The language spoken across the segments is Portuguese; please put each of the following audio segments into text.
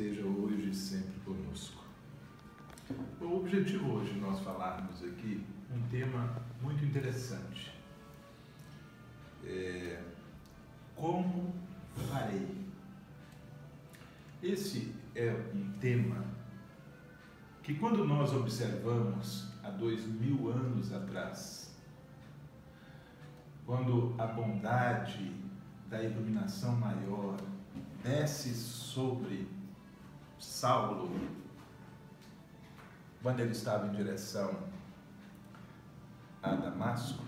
esteja hoje e sempre conosco. O objetivo hoje de nós falarmos aqui um tema muito interessante. Como farei? Esse é um tema que, quando nós observamos há 2000 anos atrás, quando a bondade da iluminação maior desce sobre Saulo, quando ele estava em direção a Damasco,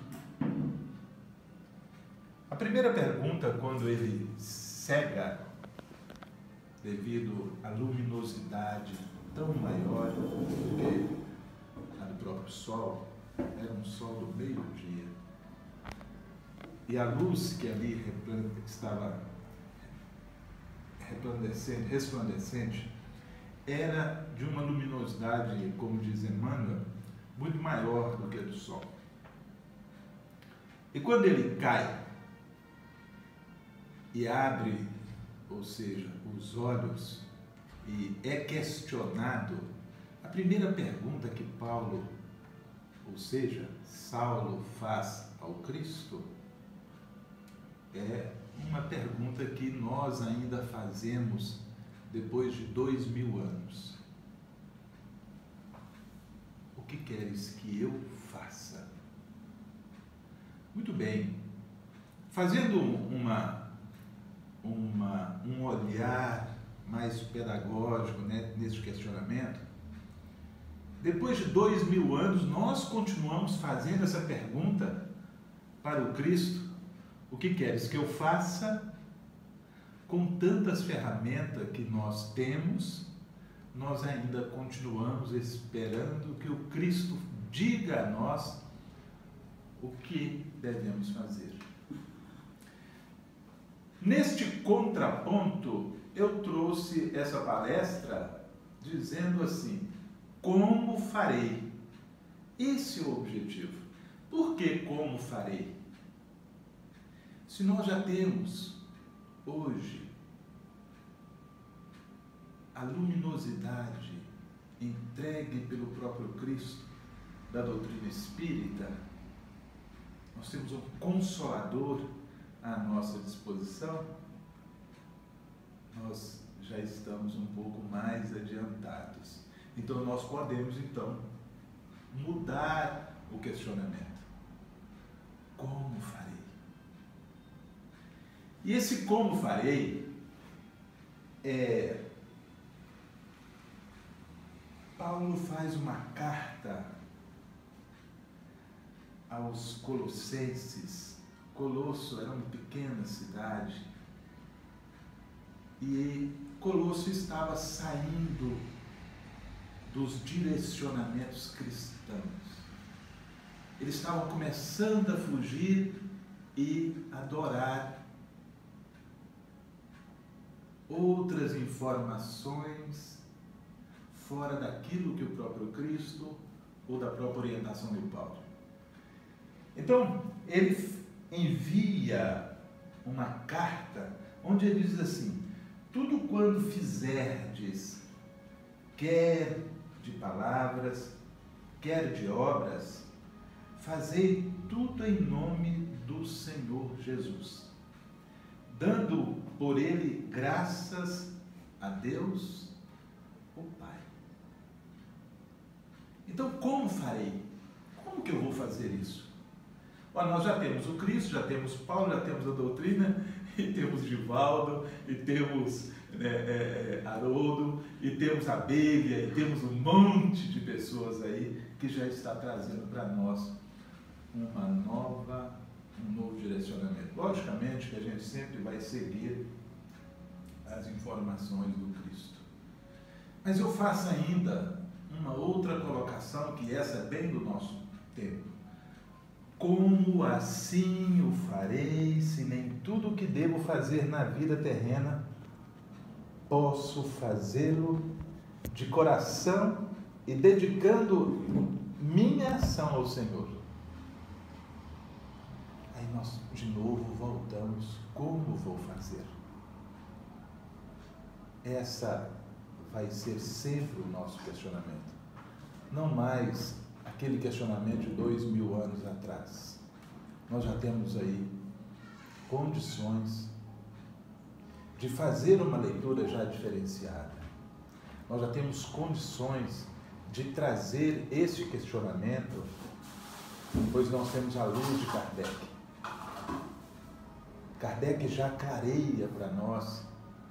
a primeira pergunta, quando ele cega devido à luminosidade tão maior do que a do próprio sol, era um sol do meio-dia, e a luz que ali estava resplandecente era de uma luminosidade, como diz Emmanuel, muito maior do que a do sol. E quando ele cai e abre, ou seja, os olhos, e é questionado, a primeira pergunta que Paulo, ou seja, Saulo, faz ao Cristo é uma pergunta que nós ainda fazemos depois de 2000 anos. O que queres que eu faça? Muito bem. Fazendo um olhar mais pedagógico, né, nesse questionamento, depois de 2000 anos, nós continuamos fazendo essa pergunta para o Cristo: o que queres que eu faça? Com tantas ferramentas que nós temos, nós ainda continuamos esperando que o Cristo diga a nós o que devemos fazer. Neste contraponto, eu trouxe essa palestra dizendo assim: como farei? Esse é o objetivo. Por que como farei? Se nós já temos hoje a luminosidade entregue pelo próprio Cristo da doutrina espírita, nós temos um Consolador à nossa disposição, nós já estamos um pouco mais adiantados. Então nós podemos mudar o questionamento. Como farei? E esse como farei Paulo faz uma carta aos Colossenses. Colosso era uma pequena cidade e Colosso estava saindo dos direcionamentos cristãos. Eles estavam começando a fugir e adorar outras informações fora daquilo que o próprio Cristo ou da própria orientação de Paulo. Então, ele envia uma carta onde ele diz assim: tudo quando fizerdes, quer de palavras, quer de obras, fazei tudo em nome do Senhor Jesus, dando por ele graças a Deus, o Pai. Então, como farei? Como que eu vou fazer isso? Olha, nós já temos o Cristo, já temos Paulo, já temos a doutrina, e temos Divaldo, e temos Haroldo, e temos a Bíblia, e temos um monte de pessoas aí que já está trazendo para nós um novo direcionamento. Logicamente que a gente sempre vai seguir as informações do Cristo. Mas eu faço ainda uma outra colocação, que essa é bem do nosso tempo. Como assim o farei, se nem tudo o que devo fazer na vida terrena posso fazê-lo de coração e dedicando minha ação ao Senhor? Aí nós de novo voltamos: como vou fazer? Essa vai ser sempre o nosso questionamento. Não mais aquele questionamento de 2000 anos atrás. Nós já temos aí condições de fazer uma leitura já diferenciada. Nós já temos condições de trazer este questionamento, pois nós temos a luz de Kardec. Kardec já clareia para nós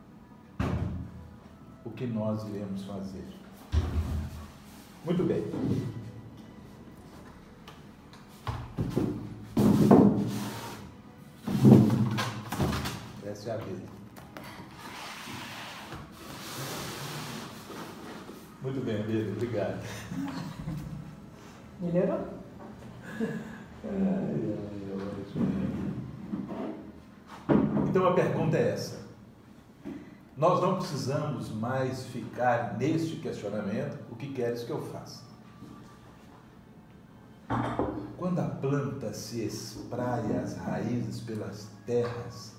o que nós iremos fazer. Muito bem. Essa é a vida. Muito bem, Abelha, obrigado. Melhorou? Então a pergunta é essa. Nós não precisamos mais ficar neste questionamento: o que queres que eu faça? Quando a planta se espraia as raízes pelas terras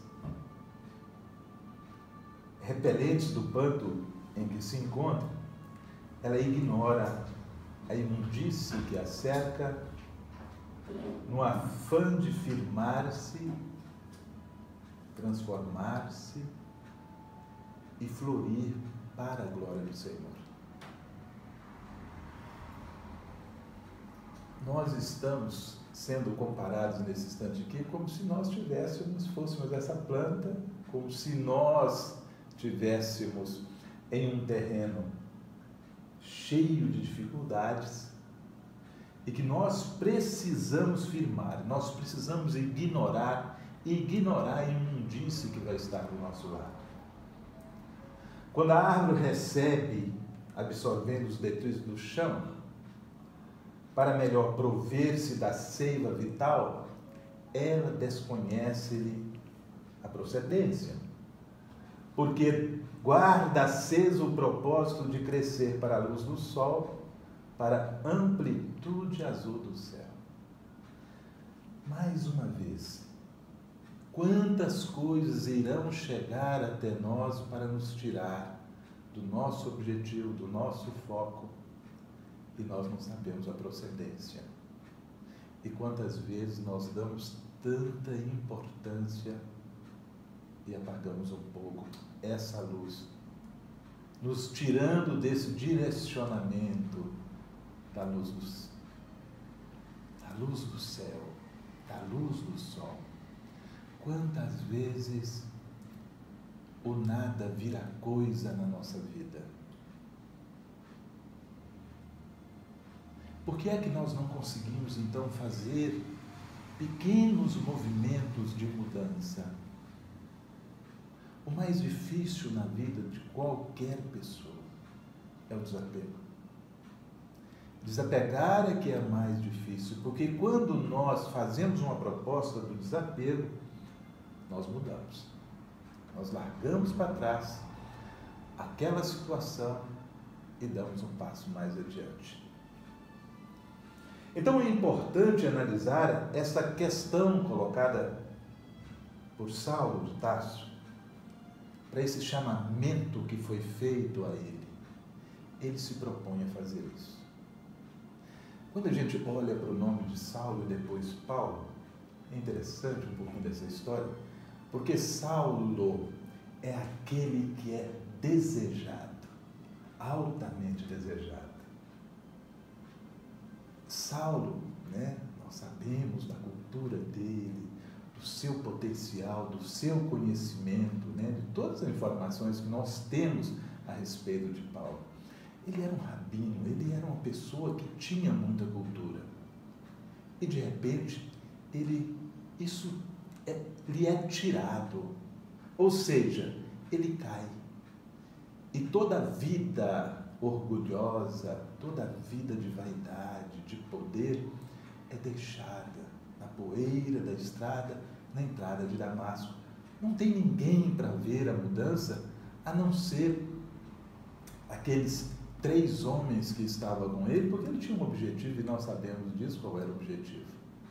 repelentes do pântano em que se encontra, ela ignora a imundície que a cerca, no afã de firmar-se, transformar-se e florir para a glória do Senhor. Nós estamos sendo comparados nesse instante aqui como se nós fôssemos essa planta, como se nós tivéssemos em um terreno cheio de dificuldades e que nós precisamos firmar, nós precisamos ignorar a imundície que vai estar do nosso lado. Quando a árvore recebe, absorvendo os detritos do chão, para melhor prover-se da seiva vital, ela desconhece-lhe a procedência, porque guarda aceso o propósito de crescer para a luz do sol, para a amplitude azul do céu. Mais uma vez, quantas coisas irão chegar até nós para nos tirar do nosso objetivo, do nosso foco, e nós não sabemos a procedência. E quantas vezes nós damos tanta importância e apagamos um pouco essa luz, nos tirando desse direcionamento da luz do céu, da luz do sol. Quantas vezes o nada vira coisa na nossa vida? Por que é que nós não conseguimos, então, fazer pequenos movimentos de mudança? O mais difícil na vida de qualquer pessoa é o desapego. Desapegar é que é mais difícil, porque quando nós fazemos uma proposta do desapego, nós mudamos. Nós largamos para trás aquela situação e damos um passo mais adiante. Então é importante analisar esta questão colocada por Saulo de Tarso, para esse chamamento que foi feito a ele. Ele se propõe a fazer isso. Quando a gente olha para o nome de Saulo e depois Paulo, é interessante um pouquinho dessa história, porque Saulo é aquele que é desejado, altamente desejado. Saulo, nós sabemos da cultura dele, do seu potencial, do seu conhecimento, de todas as informações que nós temos a respeito de Paulo. Ele era um rabino, ele era uma pessoa que tinha muita cultura. E de repente, lhe é tirado. Ou seja, ele cai. E toda a vida orgulhosa, toda a vida de vaidade, de poder, é deixada na poeira da estrada, na entrada de Damasco. Não tem ninguém para ver a mudança, a não ser aqueles 3 homens que estavam com ele, porque ele tinha um objetivo e nós sabemos disso, qual era o objetivo.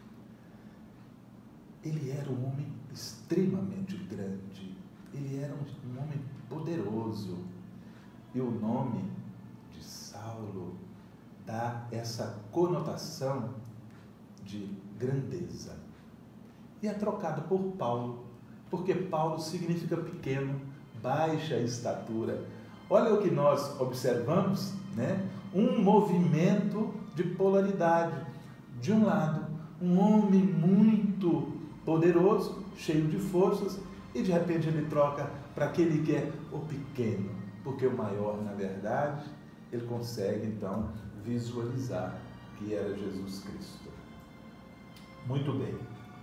Ele era um homem extremamente grande, ele era um homem poderoso, E o nome de Saulo dá essa conotação de grandeza. E é trocado por Paulo, porque Paulo significa pequeno, baixa estatura. Olha o que nós observamos, né? Um movimento de polaridade. De um lado, um homem muito poderoso, cheio de forças, e de repente ele troca para aquele que é o pequeno, porque o maior, na verdade, ele consegue então visualizar que era Jesus Cristo. Muito bem.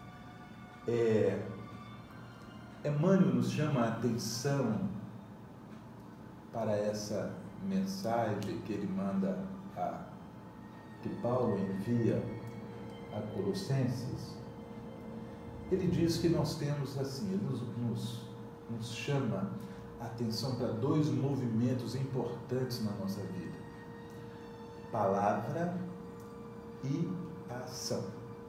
Emmanuel nos chama a atenção para essa mensagem que ele manda, que Paulo envia a Colossenses. Ele diz que nós temos assim, ele nos chama a atenção para dois movimentos importantes na nossa vida: palavra e ação.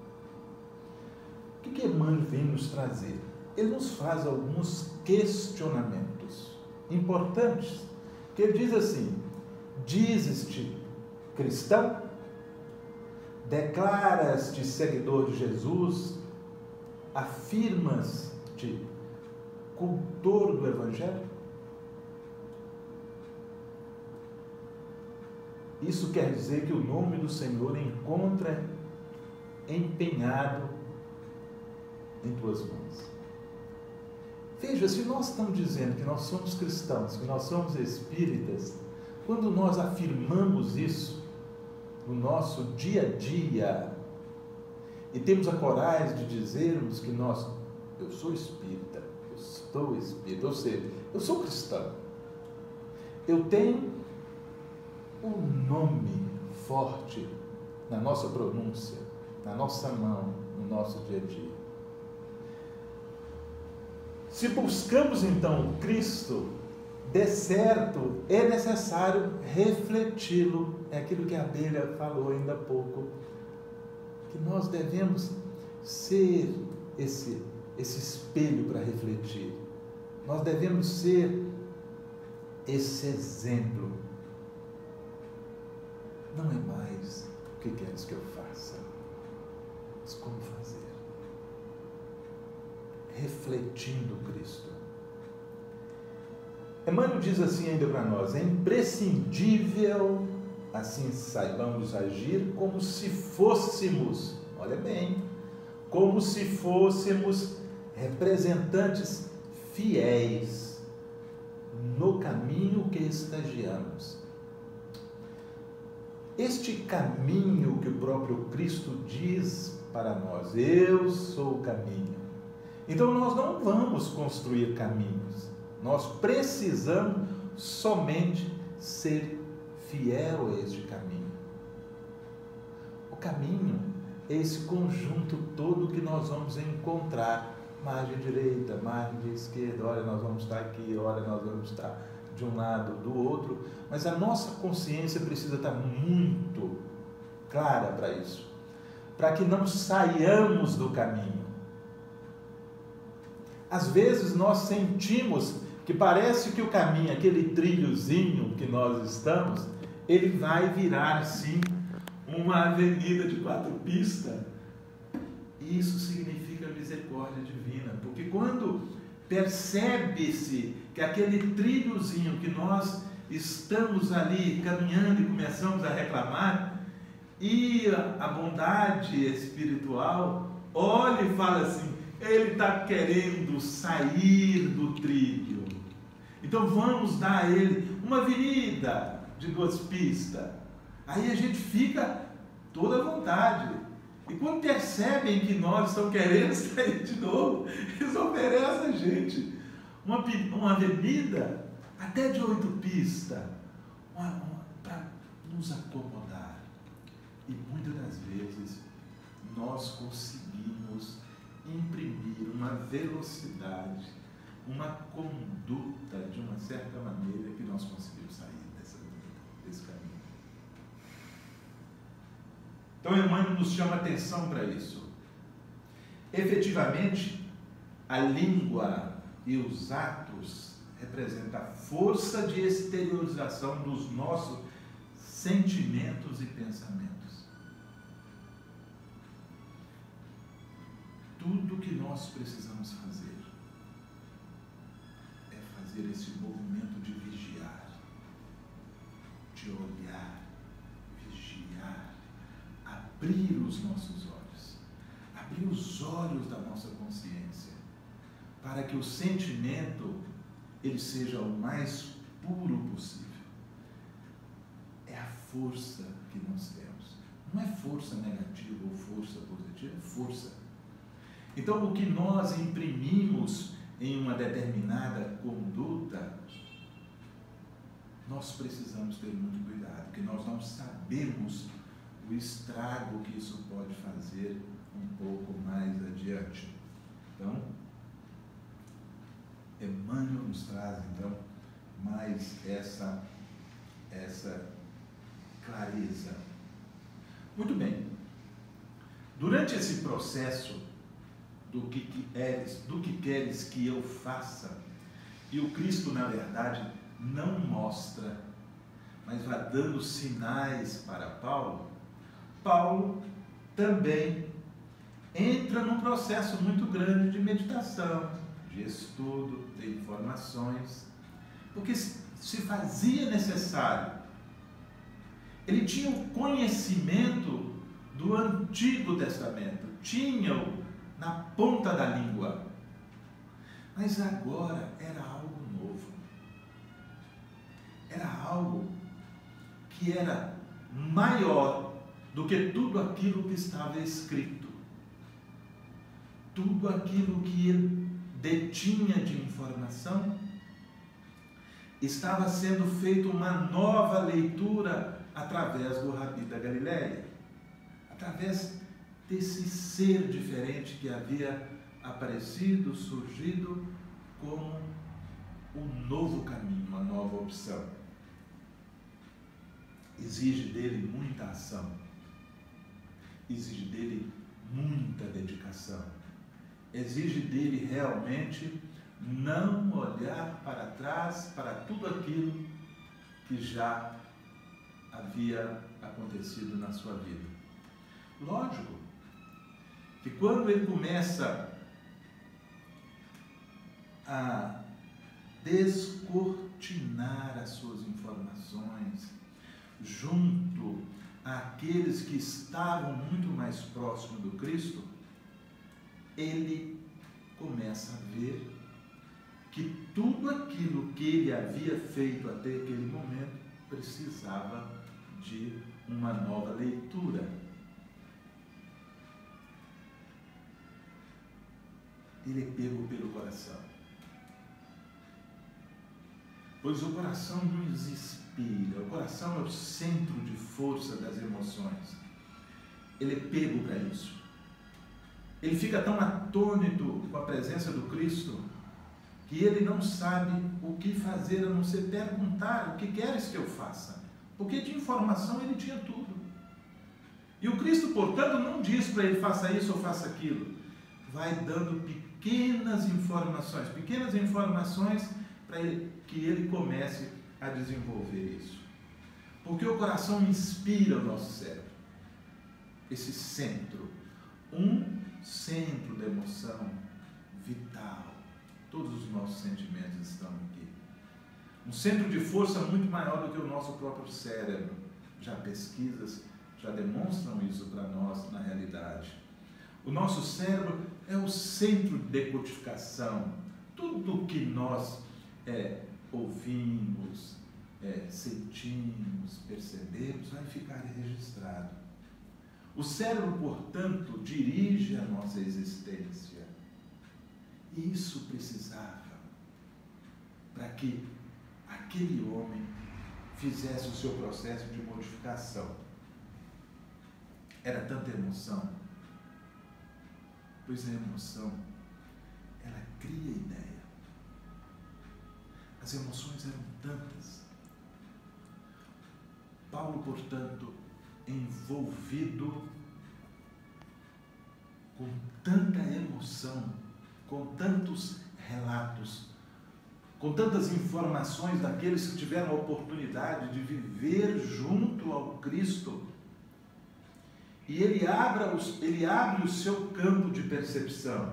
O que Emmanuel vem nos trazer? Ele nos faz alguns questionamentos importantes, que ele diz assim: dizes-te cristão? Declaras-te seguidor de Jesus? Afirmas-te cultor do Evangelho? Isso quer dizer que o nome do Senhor encontra empenhado em tuas mãos. Veja, se nós estamos dizendo que nós somos cristãos, que nós somos espíritas, quando nós afirmamos isso no nosso dia a dia, e temos a coragem de dizermos que eu sou espírita, eu estou espírita, ou seja, eu sou cristão, eu tenho um nome forte na nossa pronúncia, na nossa mão, no nosso dia a dia. Se buscamos então o Cristo, de certo é necessário refleti-lo. É aquilo que a abelha falou ainda há pouco, que nós devemos ser esse espelho para refletir. Nós devemos ser esse exemplo. Não é mais o que queres que eu faça, mas como fazer. Refletindo Cristo. Emmanuel diz assim ainda para nós: é imprescindível, assim saibamos agir como se fôssemos, olha bem, como se fôssemos representantes fiéis no caminho que estagiamos. Este caminho que o próprio Cristo diz para nós: eu sou o caminho. Então nós não vamos construir caminhos, nós precisamos somente ser fiel a este caminho. O caminho é esse conjunto todo que nós vamos encontrar, margem direita, margem esquerda, olha, nós vamos estar aqui, olha, nós vamos estar de um lado, do outro, mas a nossa consciência precisa estar muito clara para isso, para que não saiamos do caminho. Às vezes nós sentimos que parece que o caminho, aquele trilhozinho que nós estamos, ele vai virar assim uma avenida de 4 pistas. E isso significa misericórdia divina, porque quando percebe-se que aquele trilhozinho que nós estamos ali caminhando e começamos a reclamar, e a bondade espiritual olha e fala assim: ele está querendo sair do trilho, então vamos dar a ele uma avenida de 2 pistas. Aí a gente fica toda à vontade. E quando percebem que nós estamos querendo sair de novo, eles oferecem a gente uma avenida até de 8 pistas para nos acomodar. E muitas das vezes nós conseguimos imprimir uma velocidade, uma conduta de uma certa maneira que nós conseguimos sair desse caminho. Então Emmanuel nos chama a atenção para isso. Efetivamente, a língua e os atos representa a força de exteriorização dos nossos sentimentos e pensamentos. Tudo que nós precisamos fazer é fazer esse movimento de vigiar, de olhar, vigiar, abrir os nossos olhos, abrir os olhos da nossa consciência, para que o sentimento ele seja o mais puro possível. É a força que nós temos. Não é força negativa ou força positiva, é força. Então, o que nós imprimimos em uma determinada conduta, nós precisamos ter muito cuidado, porque nós não sabemos o estrago que isso pode fazer um pouco mais adiante. Então, Emmanuel nos traz, então, mais essa clareza. Muito bem. Durante esse processo do que queres que eu faça, e o Cristo, na verdade, não mostra, mas vai dando sinais para Paulo, Paulo também entra num processo muito grande de meditação, de estudo, de informações, porque se fazia necessário. Ele tinha o conhecimento do Antigo Testamento, tinha-o na ponta da língua, mas agora era algo novo, era algo que era maior do que tudo aquilo que estava escrito, tudo aquilo que ele detinha de informação. Estava sendo feita uma nova leitura através do Rabi da Galileia, através desse ser diferente que havia aparecido, surgido como um novo caminho, uma nova opção. Exige dele muita ação, exige dele muita dedicação, exige dele realmente não olhar para trás, para tudo aquilo que já havia acontecido na sua vida. Lógico que quando ele começa a descortinar as suas informações junto àqueles que estavam muito mais próximos do Cristo, ele começa a ver que tudo aquilo que ele havia feito até aquele momento precisava de uma nova leitura. Ele é pego pelo coração, pois o coração nos inspira, o coração é o centro de força das emoções. Ele é pego para isso. Ele fica tão atônito com a presença do Cristo que ele não sabe o que fazer, a não ser perguntar: o que queres que eu faça? Porque de informação ele tinha tudo. E o Cristo, portanto, não diz para ele: faça isso ou faça aquilo. Vai dando pequenas informações para que ele comece a desenvolver isso. Porque o coração inspira o nosso cérebro. Esse centro, um centro da emoção vital. Todos os nossos sentimentos estão aqui. Um centro de força muito maior do que o nosso próprio cérebro. Já pesquisas já demonstram isso para nós na realidade. O nosso cérebro é o centro de decodificação. Tudo que nós ouvimos, sentimos, percebemos, vai ficar registrado. O cérebro, portanto, dirige a nossa existência. E isso precisava para que aquele homem fizesse o seu processo de modificação. Era tanta emoção, pois a emoção, ela cria ideia. As emoções eram tantas. Paulo, portanto, envolvido com tanta emoção, com tantos relatos, com tantas informações daqueles que tiveram a oportunidade de viver junto ao Cristo, e ele abre o seu campo de percepção,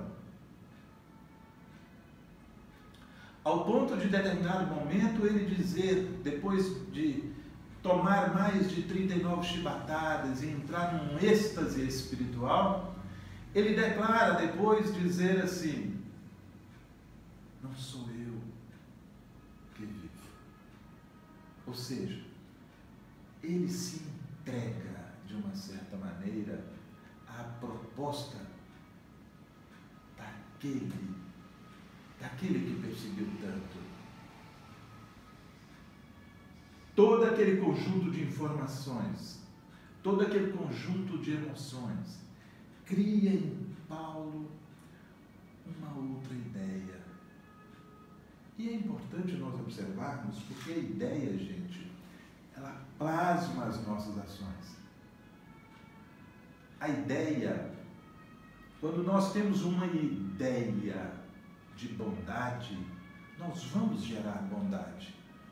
ao ponto de, em determinado momento, ele dizer, depois de tomar mais de 39 chibatadas e entrar num êxtase espiritual, ele declara depois dizer assim: não sou eu que vivo. Ou seja, ele se entrega de uma certa maneira à proposta daquele que perseguiu tanto. Todo aquele conjunto de informações, todo aquele conjunto de emoções, cria em Paulo uma outra ideia. E é importante nós observarmos, porque a ideia, gente, ela plasma as nossas ações. A ideia, quando nós temos uma ideia de bondade, nós vamos gerar bondade.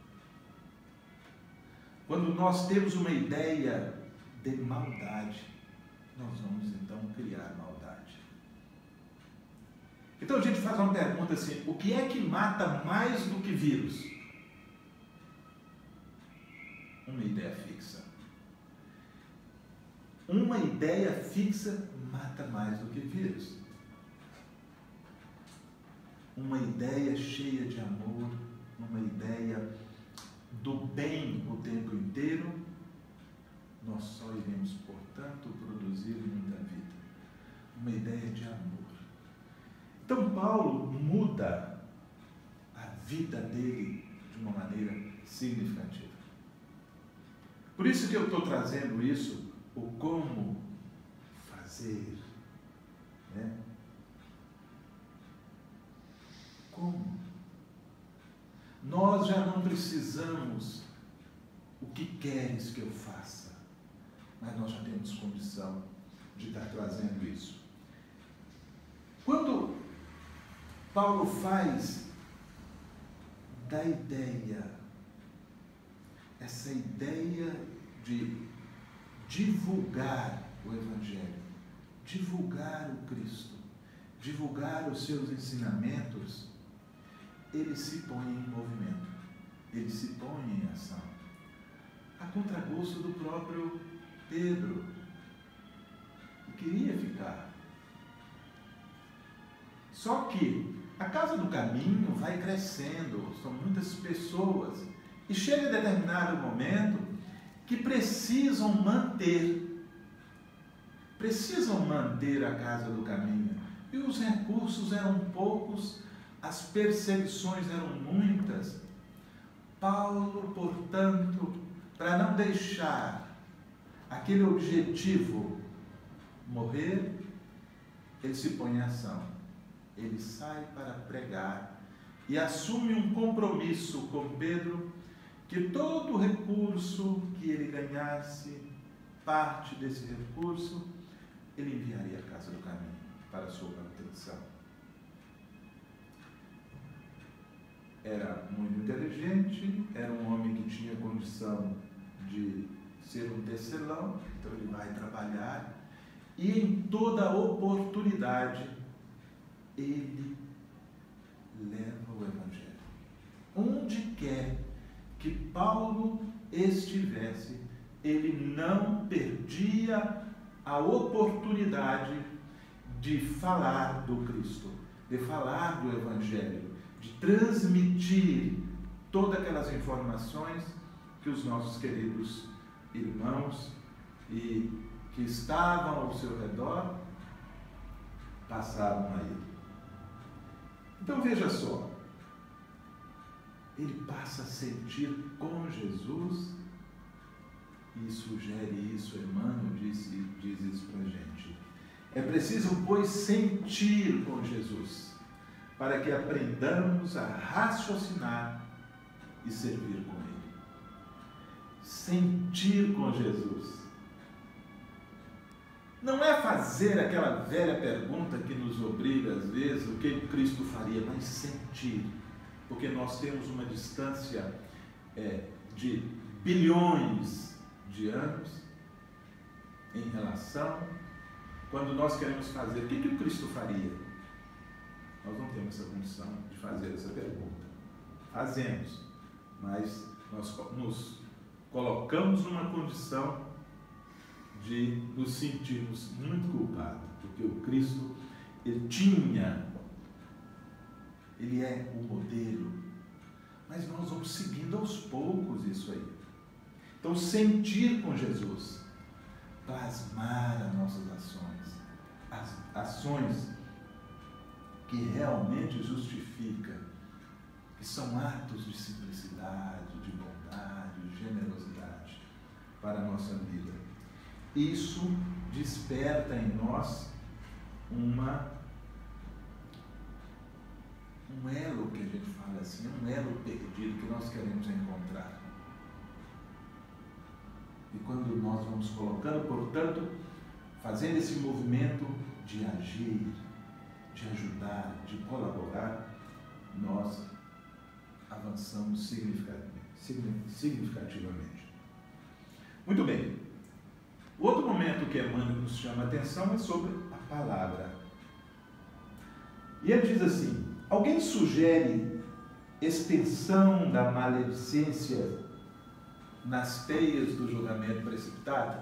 Quando nós temos uma ideia de maldade, nós vamos então criar maldade. Então a gente faz uma pergunta assim: o que é que mata mais do que vírus? Uma ideia fixa. Uma ideia fixa mata mais do que vírus. Uma ideia cheia de amor, uma ideia do bem o tempo inteiro, nós só iremos, portanto, produzir muita vida. Uma ideia de amor. Então, Paulo muda a vida dele de uma maneira significativa. Por isso que eu estou trazendo isso, o como fazer, né? Como? Nós já não precisamos o que queres que eu faça, mas nós já temos condição de estar trazendo isso. Quando Paulo faz da ideia, essa ideia de divulgar o Evangelho, divulgar o Cristo, divulgar os seus ensinamentos, ele se põe em movimento, ele se põe em ação, a contragosto do próprio Pedro, que queria ficar. Só que a Casa do Caminho vai crescendo, são muitas pessoas, e chega a determinado momento que precisam manter a Casa do Caminho, e os recursos eram poucos, as perseguições eram muitas. Paulo, portanto, para não deixar aquele objetivo morrer, ele se põe em ação. Ele sai para pregar e assume um compromisso com Pedro, que todo o recurso que ele ganhasse, parte desse recurso, ele enviaria à Casa do Caminho para a sua manutenção. Era muito inteligente, era um homem que tinha condição de ser um tecelão, então ele vai trabalhar, e em toda oportunidade ele leva o Evangelho. Onde quer que Paulo estivesse, ele não perdia a oportunidade de falar do Cristo, de falar do Evangelho, de transmitir todas aquelas informações que os nossos queridos irmãos e que estavam ao seu redor passavam a ele. Então veja só, ele passa a sentir com Jesus, e sugere isso, Emmanuel diz isso para a gente. É preciso, pois, sentir com Jesus, para que aprendamos a raciocinar e servir com Ele. Sentir com Jesus. Não é fazer aquela velha pergunta que nos obriga, às vezes, o que Cristo faria, mas sentir. porque nós temos uma distância de bilhões de anos em relação, quando nós queremos fazer, o que o Cristo faria? Nós não temos essa condição de fazer essa pergunta. Fazemos, mas nós nos colocamos numa condição de nos sentirmos muito culpados, porque o Cristo, ele é o modelo, mas nós vamos seguindo aos poucos isso aí. Então, sentir com Jesus, plasmar as nossas ações, as ações que realmente justificam, que são atos de simplicidade, de bondade, de generosidade para a nossa vida. Isso desperta em nós um elo, que a gente fala assim, um elo perdido que nós queremos encontrar. E quando nós vamos colocando, portanto, fazendo esse movimento de agir, de ajudar, de colaborar, nós avançamos significativamente. Muito bem. O outro momento que Emmanuel nos chama a atenção é sobre a palavra. E ele diz assim: alguém sugere extensão da maledicência nas teias do julgamento precipitado?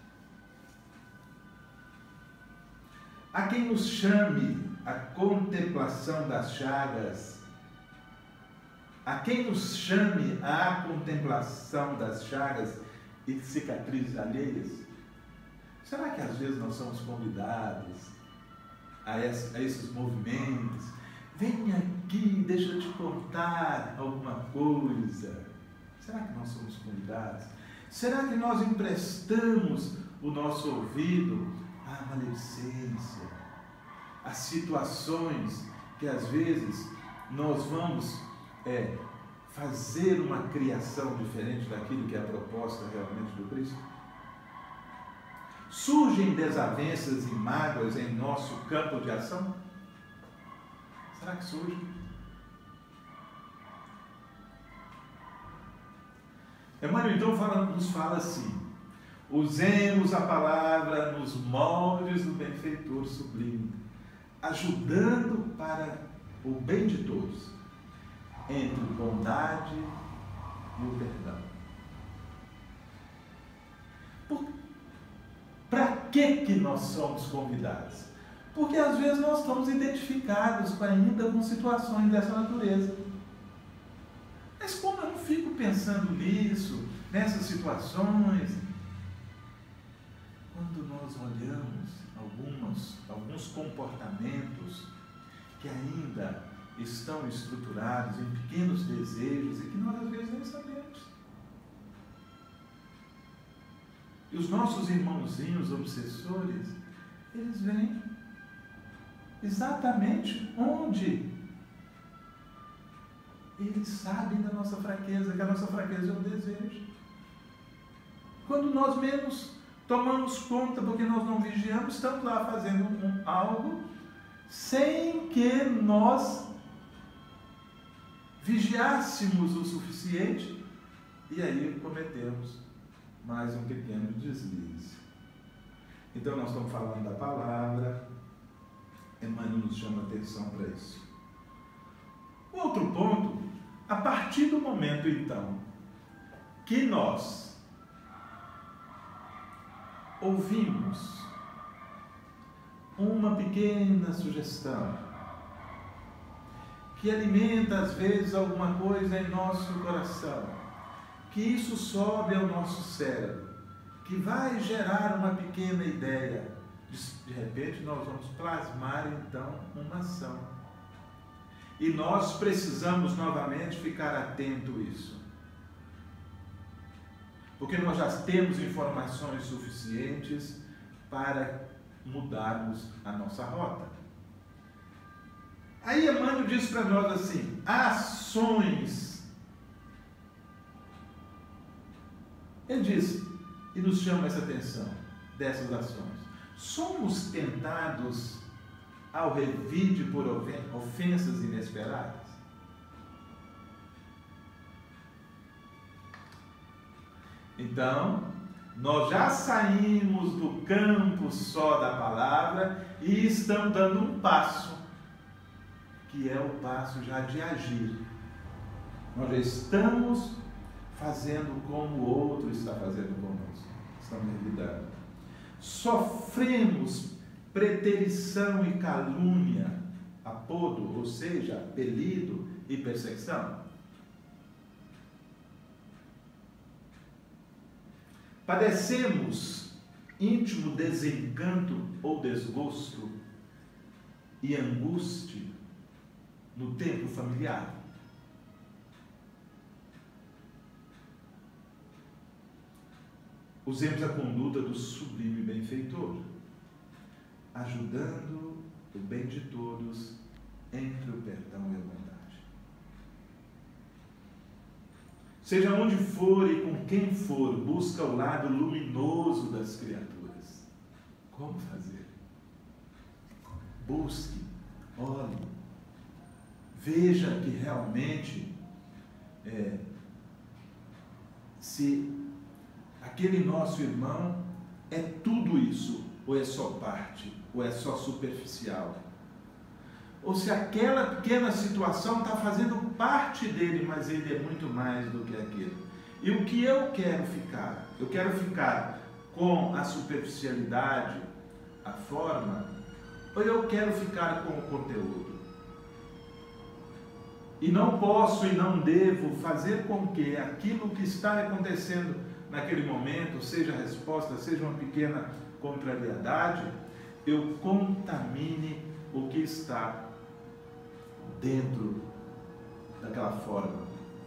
Há quem nos chame a contemplação das chagas, há quem nos chame à contemplação das chagas e cicatrizes alheias. Será que às vezes nós somos convidados a esses movimentos? Vem aqui, deixa eu te contar alguma coisa. Será que nós somos convidados? Será que nós emprestamos o nosso ouvido à maledicência, às situações que às vezes nós vamos fazer uma criação diferente daquilo que é a proposta realmente do Cristo? Surgem desavenças e mágoas em nosso campo de ação? Será que surgem? Emmanuel então nos fala assim: usemos a palavra nos moldes do benfeitor sublime, ajudando para o bem de todos, entre bondade e o perdão. Para que nós somos convidados? Porque às vezes nós estamos identificados ainda com situações dessa natureza. Mas como eu não fico pensando nisso, nessas situações? Quando nós olhamos alguns comportamentos que ainda estão estruturados em pequenos desejos e que nós às vezes nem sabemos. E os nossos irmãozinhos obsessores, eles vêm exatamente onde eles sabem da nossa fraqueza, que a nossa fraqueza é o desejo. Quando nós menos tomamos conta, porque nós não vigiamos, estamos lá fazendo algo sem que nós vigiássemos o suficiente, e aí cometemos mais um pequeno deslize. Então nós estamos falando da palavra, Emmanuel nos chama a atenção para isso. O outro ponto, a partir do momento então que nós ouvimos uma pequena sugestão que alimenta às vezes alguma coisa em nosso coração, que isso sobe ao nosso cérebro, que vai gerar uma pequena ideia, de repente nós vamos plasmar então uma ação. E nós precisamos novamente ficar atento a isso. Porque nós já temos informações suficientes para mudarmos a nossa rota. Aí Emmanuel diz para nós assim: ações. Ele diz, e nos chama essa atenção dessas ações. Somos tentados ao revide por ofensas inesperadas? Então, nós já saímos do campo só da palavra e estamos dando um passo, que é o passo já de agir. Nós já estamos fazendo como o outro está fazendo conosco. Estamos revidando. Sofremos preterição e calúnia, apodo, ou seja, apelido e perseguição. Padecemos íntimo desencanto ou desgosto e angústia no tempo familiar. Usemos a conduta do sublime benfeitor, ajudando o bem de todos entre o perdão e a bondade. Seja onde for e com quem for, busca o lado luminoso das criaturas. Como fazer? Busque, olhe, veja que realmente se aquele nosso irmão é tudo isso, ou é só parte, ou é só superficial. Ou se aquela pequena situação está fazendo parte dele, mas ele é muito mais do que aquilo. E o que eu quero ficar? Eu quero ficar com a superficialidade, a forma, ou eu quero ficar com o conteúdo? E não posso e não devo fazer com que aquilo que está acontecendo naquele momento, seja a resposta, seja uma pequena contrariedade, eu contamine o que está dentro daquela forma.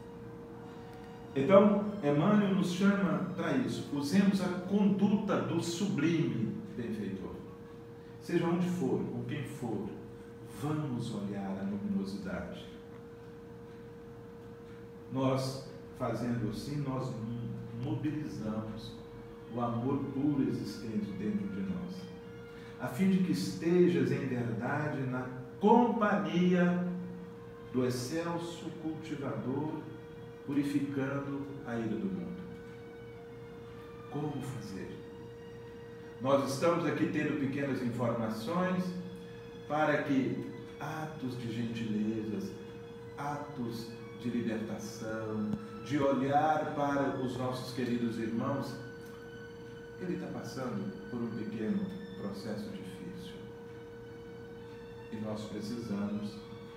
Então, Emmanuel nos chama para isso. Usemos a conduta do sublime benfeitor. Seja onde for, com quem for, vamos olhar a luminosidade. Nós, fazendo assim, nós mobilizamos o amor puro existente dentro de nós, a fim de que estejas em verdade na companhia do excelso cultivador, purificando a ira do mundo. Como fazer? Nós estamos aqui tendo pequenas informações para que atos de gentilezas, atos de libertação, de olhar para os nossos queridos irmãos, ele está passando por um pequeno processo difícil. E nós precisamos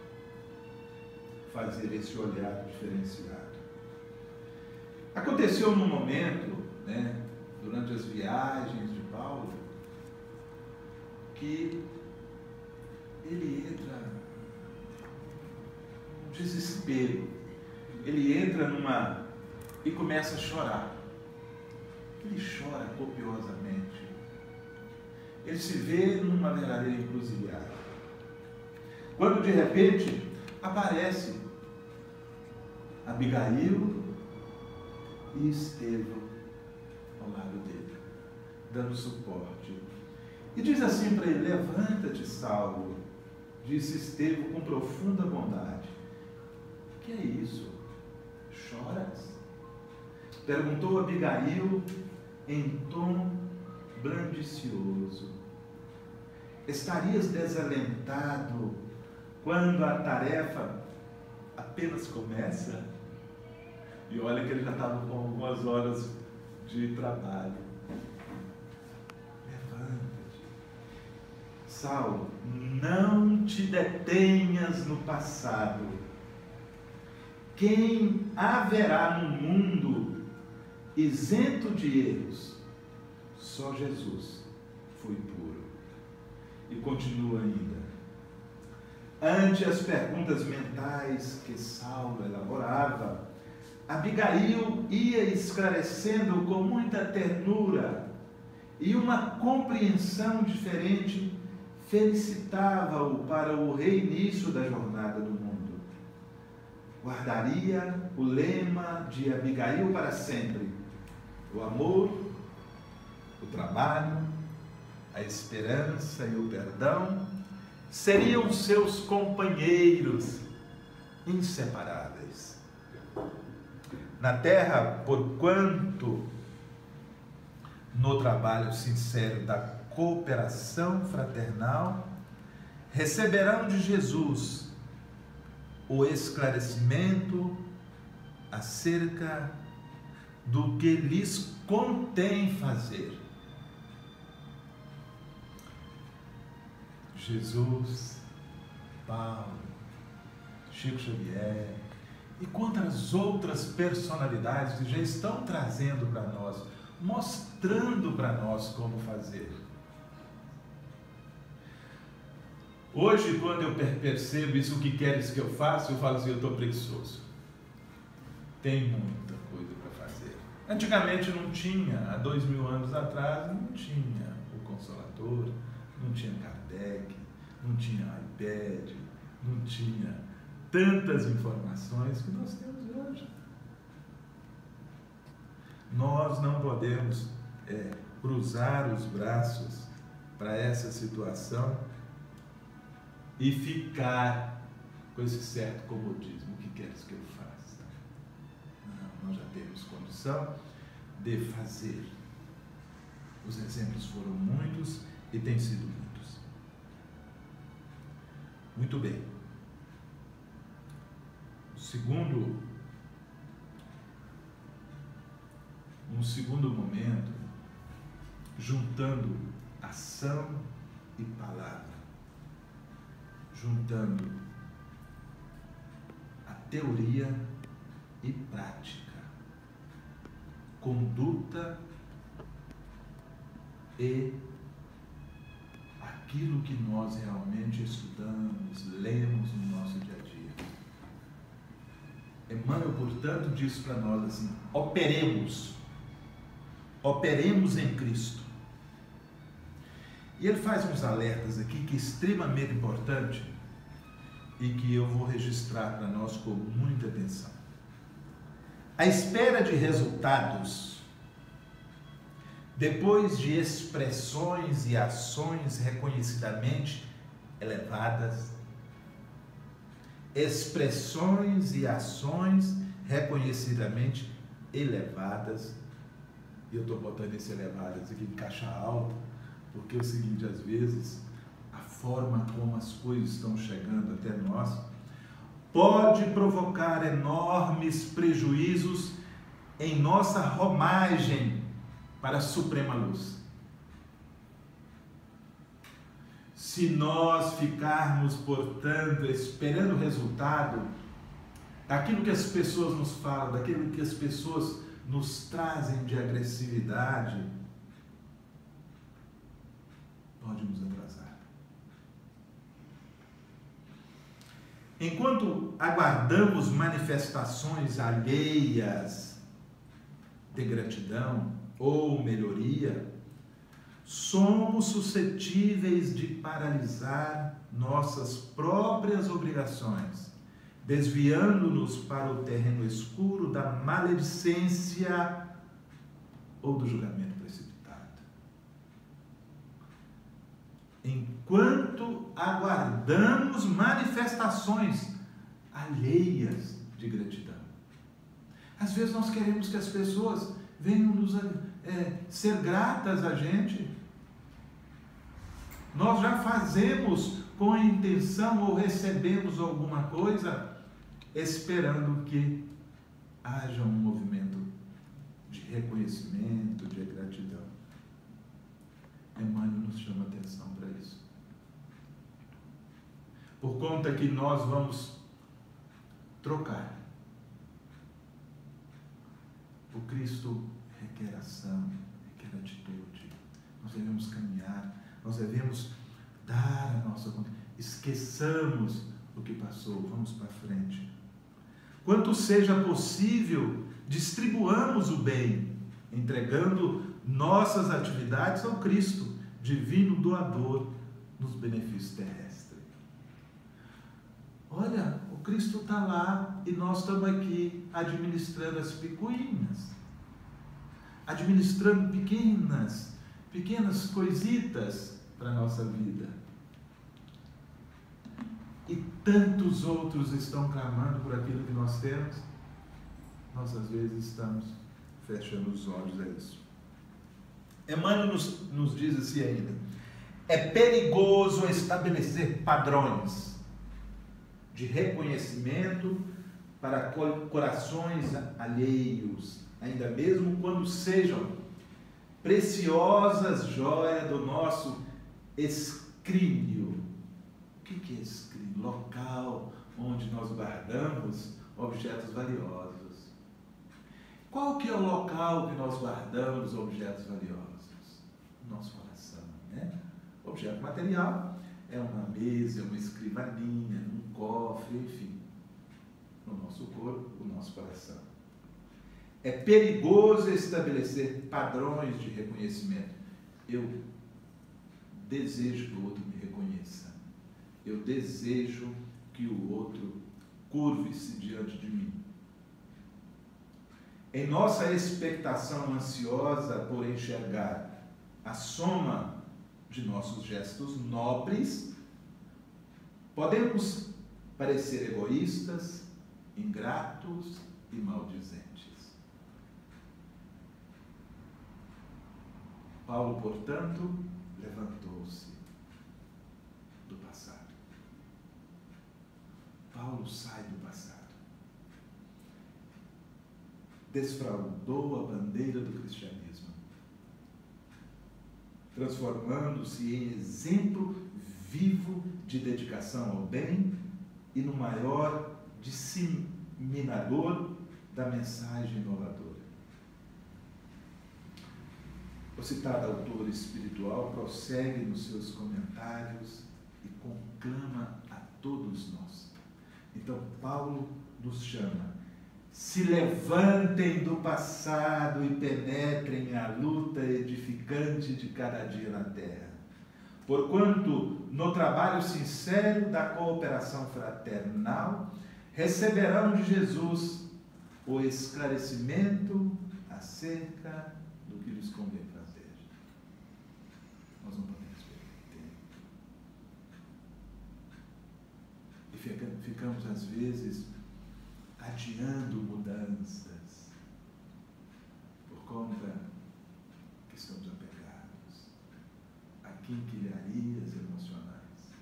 fazer esse olhar diferenciado. Aconteceu num momento, durante as viagens de Paulo, que ele entra num desespero. Ele entra e começa a chorar. Ele chora copiosamente. Ele se vê numa verdadeira encruzilhada. Quando de repente aparece Abigail e Estevão ao lado dele, dando suporte. E diz assim para ele: levanta-te, Saulo, disse Estevão com profunda bondade. Que é isso? Choras? Perguntou Abigail em tom blandicioso. Estarias desalentado quando a tarefa apenas começa? E olha que ele já estava com algumas horas de trabalho. Levanta-te. Saulo, não te detenhas no passado. Quem haverá no mundo isento de erros? Só Jesus foi puro. E continua ainda. Ante as perguntas mentais que Saulo elaborava, Abigail ia esclarecendo com muita ternura e uma compreensão diferente, felicitava-o para o reinício da jornada do mundo. Guardaria o lema de Abigail para sempre: o amor, o trabalho, a esperança e o perdão seriam seus companheiros inseparáveis. Na terra, porquanto no trabalho sincero da cooperação fraternal, receberão de Jesus o esclarecimento acerca do que lhes convém fazer. Jesus, Paulo, Chico Xavier e quantas outras personalidades que já estão trazendo para nós, mostrando para nós como fazer. Hoje, quando eu percebo isso, o que queres que eu faça, eu falo assim, eu estou preguiçoso. Tem muita coisa para fazer. Antigamente não tinha, há 2000 anos atrás, não tinha o Consolador, não tinha Kardec, não tinha iPad, não tinha tantas informações que nós temos hoje. Nós não podemos cruzar os braços para essa situação e ficar com esse certo comodismo. O que queres que eu faça? Não, nós já temos condição de fazer. Os exemplos foram muitos e têm sido muitos. Muito bem. Um segundo momento, juntando ação e palavra, juntando a teoria e prática, conduta e aquilo que nós realmente estudamos, lemos no nosso dia a dia. Emmanuel, portanto, diz para nós assim: operemos em Cristo. E ele faz uns alertas aqui que é extremamente importante e que eu vou registrar para nós com muita atenção. A espera de resultados, depois de expressões e ações reconhecidamente elevadas, expressões e ações reconhecidamente elevadas, e eu estou botando esse elevadas aqui em caixa alta, porque é o seguinte, às vezes, a forma como as coisas estão chegando até nós, pode provocar enormes prejuízos em nossa romagem para a suprema luz. Se nós ficarmos, portanto, esperando o resultado daquilo que as pessoas nos falam, daquilo que as pessoas nos trazem de agressividade, pode nos atrasar. Enquanto aguardamos manifestações alheias de gratidão ou melhoria, somos suscetíveis de paralisar nossas próprias obrigações, desviando-nos para o terreno escuro da maledicência ou do julgamento precipitado. Enquanto aguardamos manifestações alheias de gratidão. Às vezes nós queremos que as pessoas venham nos ser gratas a gente. Nós já fazemos com a intenção ou recebemos alguma coisa esperando que haja um movimento de reconhecimento, de gratidão. Emmanuel nos chama atenção para isso. Por conta que nós vamos trocar. O Cristo requer ação, requer atitude. Nós devemos caminhar, nós devemos dar a nossa conta. Esqueçamos o que passou, vamos para frente. Quanto seja possível, distribuamos o bem, entregando nossas atividades ao Cristo, divino doador nos benefícios terrestres. Olha, o Cristo está lá e nós estamos aqui administrando as picuinhas, administrando pequenas coisitas para a nossa vida. E tantos outros estão clamando por aquilo que nós temos, nós às vezes estamos fechando os olhos a isso. Emmanuel nos diz assim ainda: é perigoso estabelecer padrões de reconhecimento para corações alheios, ainda mesmo quando sejam preciosas joias do nosso escrínio. O que é escrínio? Local onde nós guardamos objetos valiosos. Qual que é o local que nós guardamos objetos valiosos? O nosso coração, né? Objeto material é uma mesa, uma escrivaninha, um cofre, enfim. No nosso corpo, o nosso coração. É perigoso estabelecer padrões de reconhecimento. Eu desejo que o outro me reconheça. Eu desejo que o outro curve-se diante de mim. Em nossa expectação ansiosa por enxergar a soma de nossos gestos nobres, podemos parecer egoístas, ingratos e maldizentes. Paulo, portanto, levantou-se do passado. Paulo sai do passado. Desfraldou a bandeira do cristianismo, transformando-se em exemplo vivo de dedicação ao bem e no maior disseminador da mensagem inovadora. O citado autor espiritual prossegue nos seus comentários e conclama a todos nós. Então, Paulo nos chama: se levantem do passado e penetrem a luta edificante de cada dia na terra. Porquanto, no trabalho sincero da cooperação fraternal, receberão de Jesus o esclarecimento acerca do que lhes convém fazer. Nós não podemos perder tempo. E ficamos, às vezes, adiando mudanças por conta que estamos apegados a quinquilharias emocionais.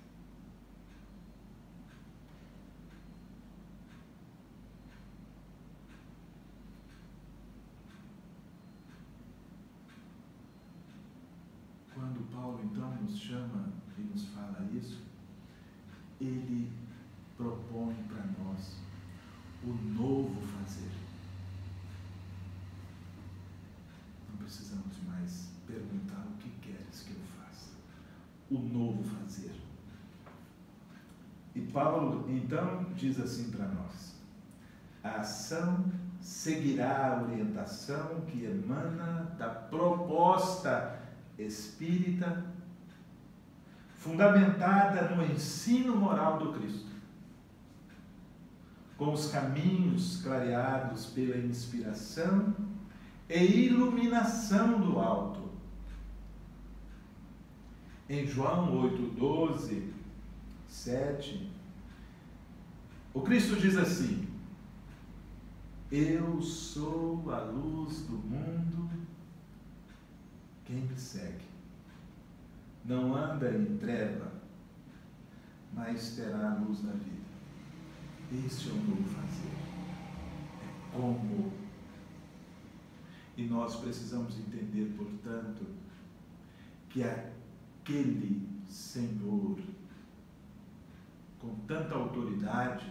Quando Paulo então nos chama e nos fala isso, ele propõe para nós o novo fazer. Não precisamos mais perguntar o que queres que eu faça. O novo fazer. E Paulo então diz assim para nós: a ação seguirá a orientação que emana da proposta espírita, fundamentada no ensino moral do Cristo, com os caminhos clareados pela inspiração e iluminação do alto. Em João 8:12, 7, o Cristo diz assim: eu sou a luz do mundo, quem me segue não anda em treva, mas terá a luz da vida. Este é o novo fazer. É como. E nós precisamos entender, portanto, que aquele Senhor, com tanta autoridade,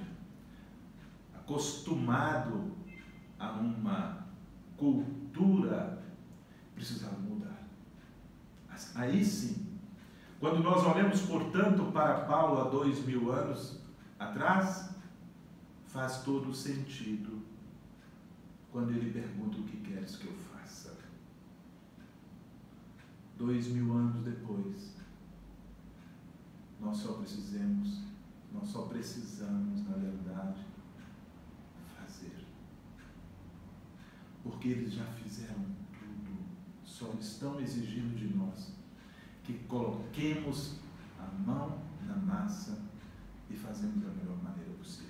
acostumado a uma cultura, precisava mudar. Aí sim, quando nós olhamos, portanto, para Paulo há 2000 anos atrás, faz todo sentido quando ele pergunta: o que queres que eu faça? 2000 anos depois, nós só precisamos, na verdade, fazer. Porque eles já fizeram tudo, só estão exigindo de nós que coloquemos a mão na massa e fazemos da melhor maneira possível.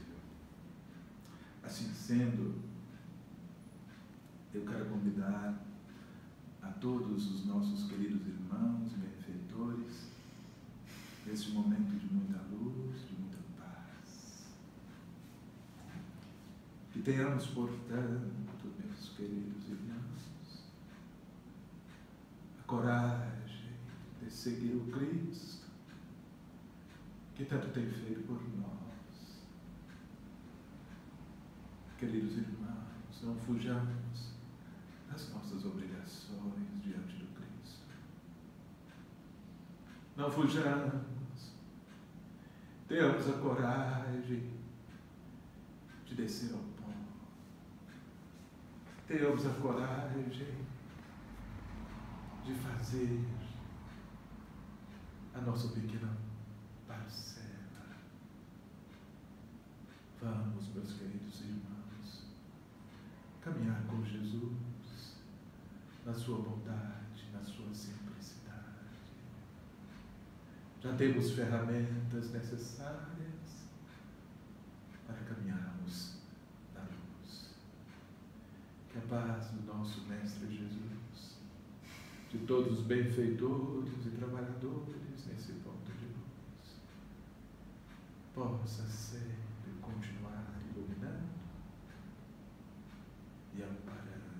Assim sendo, eu quero convidar a todos os nossos queridos irmãos e benfeitores, nesse momento de muita luz, de muita paz. Que tenhamos, portanto, meus queridos irmãos, a coragem de seguir o Cristo, que tanto tem feito por nós. Queridos irmãos, não fujamos das nossas obrigações diante do Cristo. Não fujamos. Tenhamos a coragem de descer ao pó. Tenhamos a coragem de fazer a nossa pequena parcela. Vamos, meus queridos irmãos, caminhar com Jesus na sua bondade, na sua simplicidade. Já temos ferramentas necessárias para caminharmos na luz. Que a paz do nosso Mestre Jesus, de todos os benfeitores e trabalhadores nesse ponto de luz, possa sempre continuar iluminando e amparando